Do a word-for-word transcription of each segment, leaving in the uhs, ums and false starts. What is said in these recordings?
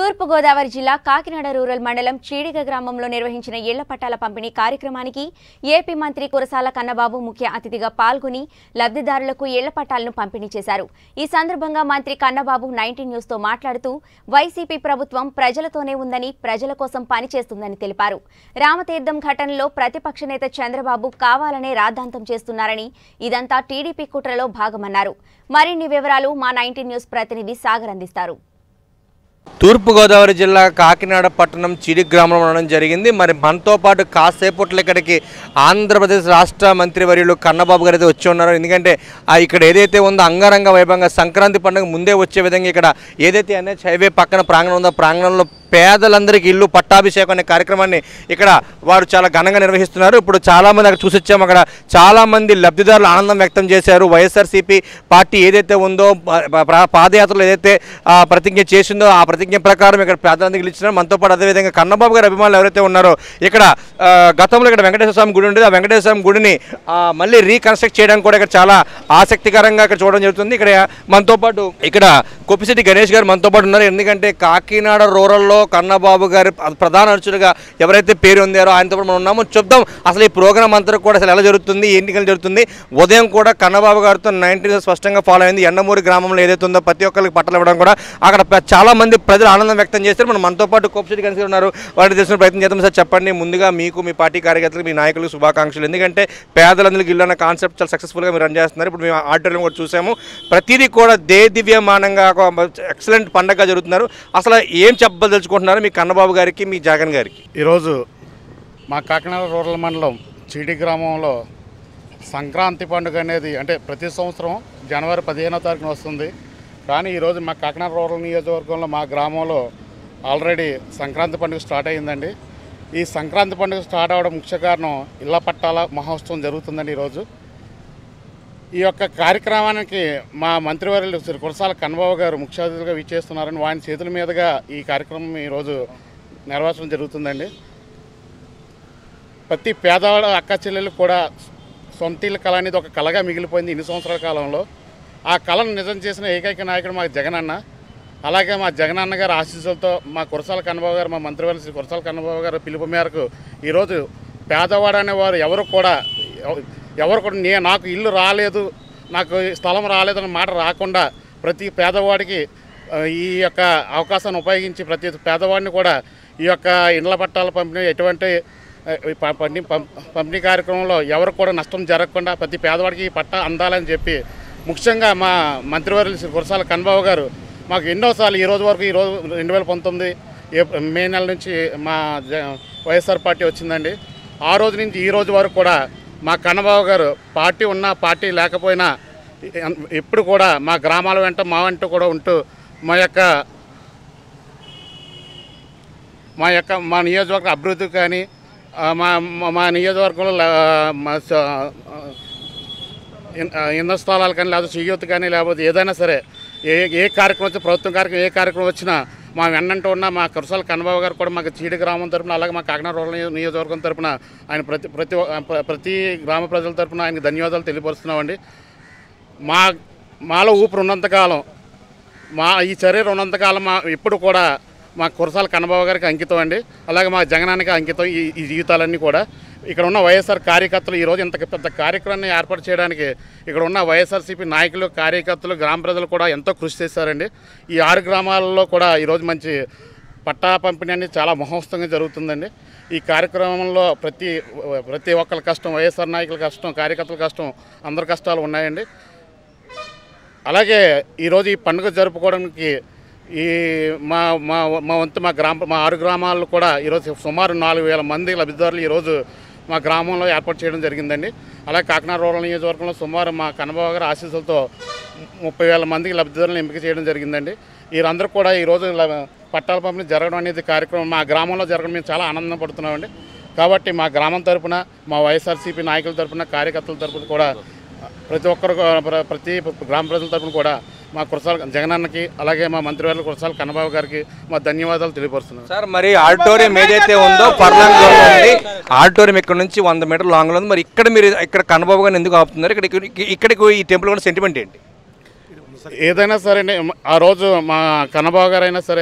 తూర్పు గోదావరి జిల్లా కాకినాడ రూరల్ మండలం చీడిగ గ్రామంలో నిర్వహించిన ఇళ్ల పట్టాల పంపిణీ కార్యక్రమానికి ఏపీ మంత్రి కురసాల కన్నబాబు ముఖ్య అతిథిగా పాల్గొని లబ్ధిదారులకు ఇళ్ల పట్టాలను పంపిణీ చేశారు. ఈ సందర్భంగా మంత్రి కన్నబాబు నైన్టీన్ న్యూస్ తో మాట్లాడుతూ వైసీపీ ప్రభుత్వం ప్రజలతోనే ఉందని, ప్రజల కోసం పనిచేస్తుందని తెలిపారు. రామతీర్థం ఘటనలో ప్రతిపక్ష నేత చంద్రబాబు కావాలనే రాద్ధాంతం చేస్తున్నారని, ఇదంతా టీడీపీ కుట్రలో భాగమన్నారు. మరిన్ని వివరాలు మా నైన్టీన్ న్యూస్ ప్రతినిధి సాగర్ అందిస్తారు. తూర్పు గోదావరి జిల్లా కాకినాడ పట్టణం చీడి గ్రామంలో ఉండడం జరిగింది. మరి మనతో పాటు కాసేపట్లో ఇక్కడికి ఆంధ్రప్రదేశ్ రాష్ట్ర మంత్రివర్యులు కన్నబాబు గారు అయితే వచ్చి ఉన్నారు. ఎందుకంటే ఇక్కడ ఏదైతే ఉందో అంగరంగ వైభవంగా సంక్రాంతి పండుగ ముందే వచ్చే విధంగా ఇక్కడ ఏదైతే ఎన్హెచ్ హైవే పక్కన ప్రాంగణం ఉందో ప్రాంగణంలో పేదలందరికీ ఇల్లు పట్టాభిషేకం అనే కార్యక్రమాన్ని ఇక్కడ వారు చాలా ఘనంగా నిర్వహిస్తున్నారు. ఇప్పుడు చాలామంది అక్కడ చూసి వచ్చాము. అక్కడ చాలామంది లబ్ధిదారులు ఆనందం వ్యక్తం చేశారు. వైఎస్ఆర్సీపీ పార్టీ ఏదైతే ఉందో పాదయాత్రలో ఏదైతే ప్రతిజ్ఞ చేసిందో ఆ ప్రతిజ్ఞ ప్రకారం ఇక్కడ పేదలందరికీ ఇచ్చినారు. మనతో పాటు అదేవిధంగా కన్నబాబు గారి అభిమానులు ఎవరైతే ఉన్నారో ఇక్కడ గతంలో ఇక్కడ వెంకటేశ్వర స్వామి గుడి ఉండేది. ఆ వెంకటేశ్వర స్వామి గుడిని మళ్ళీ రీకన్స్ట్రక్ట్ చేయడానికి కూడా ఇక్కడ చాలా ఆసక్తికరంగా ఇక్కడ చూడడం జరుగుతుంది. ఇక్కడ మనతో పాటు ఇక్కడ కొప్పిశెట్టి గణేష్ గారు మనతో పాటు ఉన్నారు. ఎందుకంటే కాకినాడ రూరల్లో కన్నబాబు గారి ప్రధాన అర్చకుడిగా ఎవరైతే పేరు ఉందారో ఆయనతో మనం ఉన్నాము. చూద్దాం అసలు ఈ ప్రోగ్రామ్ అంతా కూడా అసలు ఎలా జరుగుతుంది, ఎన్నికలు జరుగుతుంది. ఉదయం కూడా కన్నబాబు గారితో నైన్టీన్ స్పష్టంగా ఫాలో అయింది. ఎండమూరి గ్రామంలో ఏదైతే ఉందో ప్రతి ఒక్కరికి పట్టలు ఇవ్వడం కూడా అక్కడ చాలా మంది ప్రజలు ఆనందం వ్యక్తం చేస్తారు. మనం మనతో పాటు కొప్పిశెట్టి గణేష్ ఉన్నారు. వాటిని తెలిసిన ప్రయత్నం చేద్దాం. సార్ చెప్పండి, ముందుగా మీకు మీ పార్టీ కార్యకర్తలకు మీ నాయకులకు శుభాకాంక్షలు. ఎందుకంటే పేదలందరికీ ఇల్లు అన్న కాన్సెప్ట్ చాలా సక్సెస్ఫుల్గా మీరు రన్ చేస్తున్నారు. ఇప్పుడు మేము ఆడిటోరియం కూడా చూసాము. ప్రతిదీ కూడా దే దివ్యమానంగా ఎక్సలెంట్ పండగగా జరుగుతున్నారు. అసలు ఏం చెప్పదలుచుకుంటున్నారు మీ కన్నబాబు గారికి, మీ జగన్ గారికి? ఈరోజు మా కాకినాడ రూరల్ మండలం చీడి గ్రామంలో సంక్రాంతి పండుగ అనేది అంటే ప్రతి సంవత్సరం జనవరి పదిహేనో తారీఖున వస్తుంది. కానీ ఈరోజు మా కాకినాడ రూరల్ నియోజకవర్గంలో మా గ్రామంలో ఆల్రెడీ సంక్రాంతి పండుగ స్టార్ట్ అయ్యిందండి. ఈ సంక్రాంతి పండుగ స్టార్ట్ అవ్వడం ముఖ్య కారణం ఇళ్ల పట్టాల మహోత్సవం జరుగుతుందండి. ఈరోజు ఈ యొక్క కార్యక్రమానికి మా మంత్రివర్యులు శ్రీ కురసాల కన్నబాబు గారు ముఖ్య అతిథిగా విచ్చేస్తున్నారని ఆయన చేతుల మీదుగా ఈ కార్యక్రమం ఈరోజు నిర్వహించడం జరుగుతుందండి. ప్రతి పేదవాడ అక్క చెల్లెలు కూడా సొంత ఇళ్ళ కళ అనేది ఒక కళగా మిగిలిపోయింది ఇన్ని సంవత్సరాల కాలంలో. ఆ కళను నిజం చేసిన ఏకైక నాయకుడు మా జగనన్న. అలాగే మా జగనన్న గారి ఆశీస్సులతో మా కురసాల కన్నబాబు గారు, మా మంత్రివర్యులు శ్రీ కురసాల కన్నబాబు గారు పిలుపు మేరకు ఈరోజు పేదవాడు అనేవారు ఎవరు కూడా ఎవరు కూడా నే నాకు ఇల్లు రాలేదు, నాకు స్థలం రాలేదన్న మాట రాకుండా ప్రతి పేదవాడికి ఈ యొక్క అవకాశాన్ని ఉపయోగించి ప్రతి పేదవాడిని కూడా ఈ యొక్క ఇండ్ల పట్టాల పంపిణీ ఎటువంటి పంపిణీ పంపిణీ కార్యక్రమంలో ఎవరు కూడా నష్టం జరగకుండా ప్రతి పేదవాడికి ఈ పట్టా అందాలని చెప్పి ముఖ్యంగా మా మంత్రివర్యులు శ్రీ కురసాల కన్నబాబు గారు మాకు ఎన్నోసార్లు ఈ రోజు వరకు ఈరోజు రెండు వేల పంతొమ్మిది మే నెల నుంచి మా వైఎస్ఆర్ పార్టీ వచ్చిందండి. ఆ రోజు నుంచి ఈ రోజు వరకు కూడా మా కన్నబాబు గారు పార్టీ ఉన్నా పార్టీ లేకపోయినా ఎప్పుడు కూడా మా గ్రామాల వెంట మా వెంట కూడా ఉంటూ మా యొక్క మా యొక్క మా నియోజకవర్గ అభివృద్ధి కానీ మా మా నియోజకవర్గంలో ఇళ్ల స్థలాలు కానీ లేకపోతే చేయూత కానీ లేకపోతే ఏదైనా సరే ఏ ఏ కార్యక్రమం వచ్చినా ప్రభుత్వం కార్యక్రమం ఏ కార్యక్రమం వచ్చినా మా వెన్నంటూ ఉన్న మా కురసాల కన్నబాబు గారు కూడా మాకు చీడి గ్రామం తరపున అలాగే మా కాకినాడ రూరల్ నియోజకవర్గం తరపున ఆయన ప్రతి ప్రతి ప్రతి గ్రామ ప్రజల తరపున ఆయనకు ధన్యవాదాలు తెలియపరుస్తున్నామండి. మా మాలో ఊపిరి ఉన్నంతకాలం, మా ఈ చర్యలు ఉన్నంతకాలం మా ఎప్పుడు కూడా మా కురసాల కన్నబాబు గారికి అంకితం అండి. అలాగే మా జగనానికి అంకితం ఈ ఈ జీవితాలన్నీ కూడా. ఇక్కడ ఉన్న వైఎస్ఆర్ కార్యకర్తలు ఈరోజు ఇంత పెద్ద కార్యక్రమాన్ని ఏర్పాటు చేయడానికి ఇక్కడ ఉన్న వైఎస్ఆర్సీపీ నాయకులు, కార్యకర్తలు, గ్రామ ప్రజలు కూడా ఎంతో కృషి చేశారండి. ఈ ఆరు గ్రామాలలో కూడా ఈరోజు మంచి పట్టా పంపిణీ అనేది చాలా మహోత్సవంగా జరుగుతుందండి. ఈ కార్యక్రమంలో ప్రతి ప్రతి ఒక్కరి కష్టం, వైఎస్ఆర్ నాయకుల కష్టం, కార్యకర్తల కష్టం, అందరి కష్టాలు ఉన్నాయండి. అలాగే ఈరోజు ఈ పండుగ జరుపుకోవడానికి ఈ మా మా మా వంతు మా గ్రామ మా ఆరు గ్రామాల్లో కూడా ఈరోజు సుమారు నాలుగు వేల మంది లబ్ధిదారులు ఈరోజు మా గ్రామంలో ఏర్పాటు చేయడం జరిగిందండి. అలాగే కాకినాడ రూరల్ నియోజకవర్గంలో సుమారు మా కన్నబాబు గారి ఆశీస్సులతో ముప్పై వేల మందికి లబ్ధిదారులను ఎంపిక చేయడం జరిగిందండి. వీరందరూ కూడా ఈరోజు పట్టాల పంపిణీ జరగడం అనేది కార్యక్రమం మా గ్రామంలో జరగడం మేము చాలా ఆనందం పడుతున్నామండి. కాబట్టి మా గ్రామం తరపున, మా వైఎస్ఆర్సీపీ నాయకుల తరపున, కార్యకర్తల తరపున కూడా ప్రతి ఒక్కరు ప్రతి గ్రామ ప్రజల తరపున కూడా మా కురసాల జగనన్నకి అలాగే మా మంత్రివర్యులు కురసాల కన్నబాబు గారికి మా ధన్యవాదాలు తెలియపరుస్తున్నాం. సార్, మరి ఆడిటోరియం ఏదైతే ఉందో పర్లాంగ్ ఉంది, ఆడిటోరియం ఇక్కడ నుంచి వంద మీటర్ లాంగ్లో ఉంది. మరి ఇక్కడ మీరు ఇక్కడ కన్నబాబు గారిని ఎందుకు ఆపుతున్నారు? ఇక్కడ ఇక్కడికి ఈ టెంపుల్ కూడా సెంటిమెంట్ ఏంటి? ఏదైనా సరే ఆ రోజు మా కన్నబాబు గారు అయినా సరే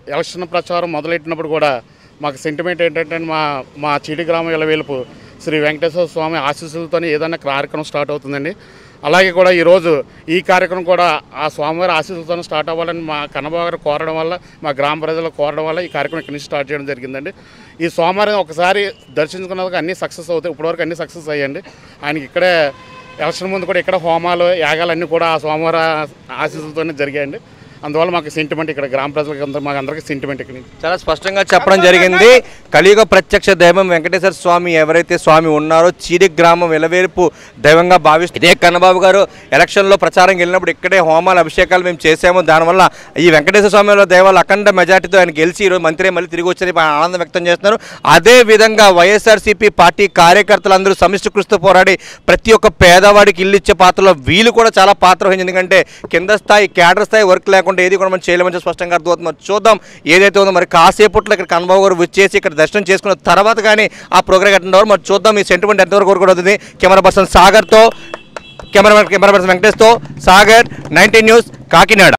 ఎలక్షన్ ప్రచారం మొదలెట్టినప్పుడు కూడా మాకు సెంటిమెంట్ ఏంటంటే మా మా చీడి గ్రామం ఇలవేలుపు శ్రీ వెంకటేశ్వర స్వామి ఆశీస్సులతో ఏదైనా కార్యక్రమం స్టార్ట్ అవుతుందండి. అలాగే కూడా ఈరోజు ఈ కార్యక్రమం కూడా ఆ స్వామివారి ఆశీస్సులతో స్టార్ట్ అవ్వాలని మా కన్నబాబు గారు కోరడం వల్ల, మా గ్రామ ప్రజలు కోరడం వల్ల ఈ కార్యక్రమం ఇక్కడి నుంచి స్టార్ట్ చేయడం జరిగిందండి. ఈ స్వామివారిని ఒకసారి దర్శించుకున్నది అన్నీ సక్సెస్ అవుతాయి. ఇప్పటివరకు అన్నీ సక్సెస్ అయ్యండి. ఆయనకి ఇక్కడే ఎలక్షన్ ముందు కూడా ఇక్కడ హోమాలు యాగాలన్నీ కూడా ఆ స్వామివారి ఆశీస్సులతోనే జరిగాయండి. అందువల్ల మాకు సెంటిమెంట్ ఇక్కడ గ్రామ ప్రజలకు మాకు అందరికీ సెంటిమెంట్ ఇక్కడ చాలా స్పష్టంగా చెప్పడం జరిగింది. కలియుగ ప్రత్యక్ష దైవం వెంకటేశ్వర స్వామి ఎవరైతే స్వామి ఉన్నారో చీడి గ్రామం వెలవేర్పు దైవంగా భావిస్తూ ఇదే కన్నబాబు గారు ఎలక్షన్లో ప్రచారం వెళ్ళినప్పుడు ఇక్కడే హోమాలు అభిషేకాలు మేము చేసాము. దానివల్ల ఈ వెంకటేశ్వర స్వామి దైవాలు అఖండ మెజార్టీతో ఆయన గెలిచి ఈరోజు మంత్రి మళ్ళీ తిరిగి వచ్చని ఆనందం వ్యక్తం చేస్తున్నారు. అదే విధంగా వైఎస్ఆర్సీపీ పార్టీ కార్యకర్తలందరూ సమిష్టి కృషితో పోరాడి ప్రతి ఒక్క పేదవాడికి ఇల్లు ఇచ్చే పాత్రలో వీళ్ళు కూడా చాలా పాత్ర వహించింది. ఎందుకంటే కింద స్థాయి క్యాడర్ స్థాయి వర్క్ లేకుండా ఏది కూడా మనం చేయలేమని స్పష్టంగా అర్థమవుతుంది. మరి చూద్దాం ఏదైతే ఉందో. మరి కాసేపట్లో ఇక్కడ కన్నబాబు గారు వచ్చేసి ఇక్కడ దర్శనం చేసుకున్న తర్వాత కానీ ఆ ప్రోగ్రామ్ అటెండ్ అవ్వరు. మరి చూద్దాం ఈ సెంటిమెంట్ ఎంతవరకు కూడా అవుతుంది. కెమెరా పర్సన్ సాగర్తో కెమెరా కెమెరా పర్సన్ వెంకటేష్తో సాగర్, నైన్టీన్ న్యూస్, కాకినాడ.